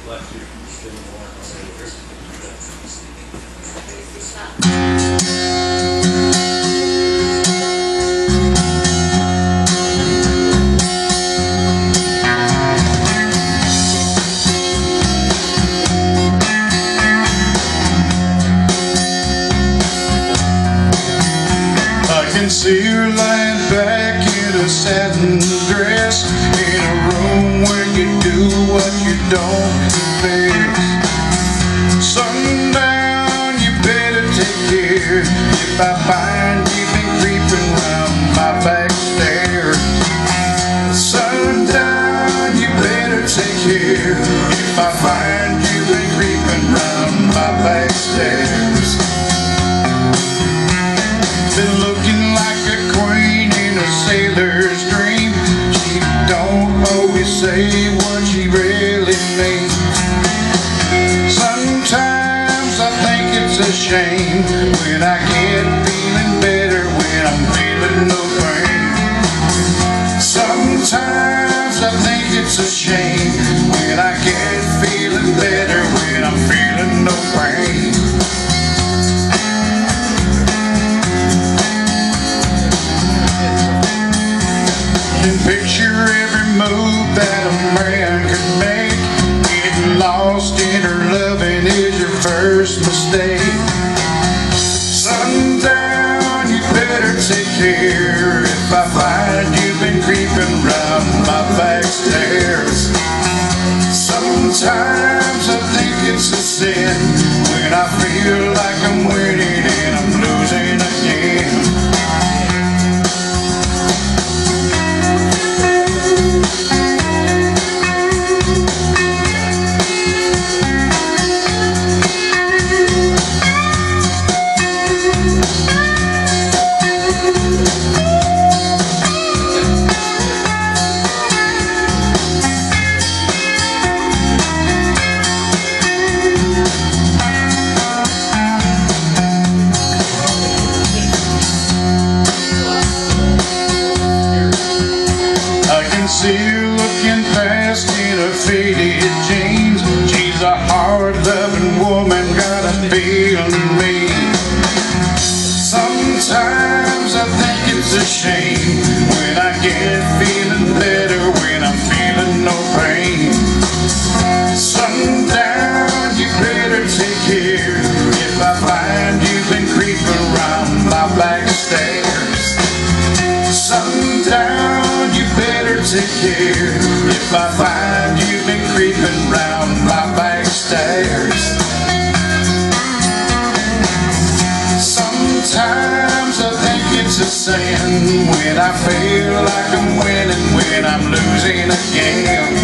See her lying back in a satin dress, in a room where you do what you don't confess. Sundown, you better take care. If I find you've been creeping round my back stairs. Sundown, you better take care. If I find you've been creeping round my back stairs. Been looking like a queen in a sailor's dream. She don't always say what she really means. Sometimes I think it's a shame when I get feeling better when I'm feeling no pain. Sometimes I think it's a shame when I get feeling better when I'm feeling no pain. Can picture every move that a man could make. Getting lost in her loving is your first mistake. Sundown, you better take care. If I find you've been creeping round my back stairs. Sometimes I think it's a sin when I feel like I'm winning and I'm losing again. See her looking past in her faded jeans. She's a hard-loving woman, got a feeling mean. Sometimes I think it's a shame when I get feeling better when I'm feeling no pain. Sundown, you better take care. If I find you've been creeping around my back stairs. Sundown, you better take care. If I find you've been creeping round my back stairs. Sometimes I think it's a sin when I feel like I'm winning when I'm losing again.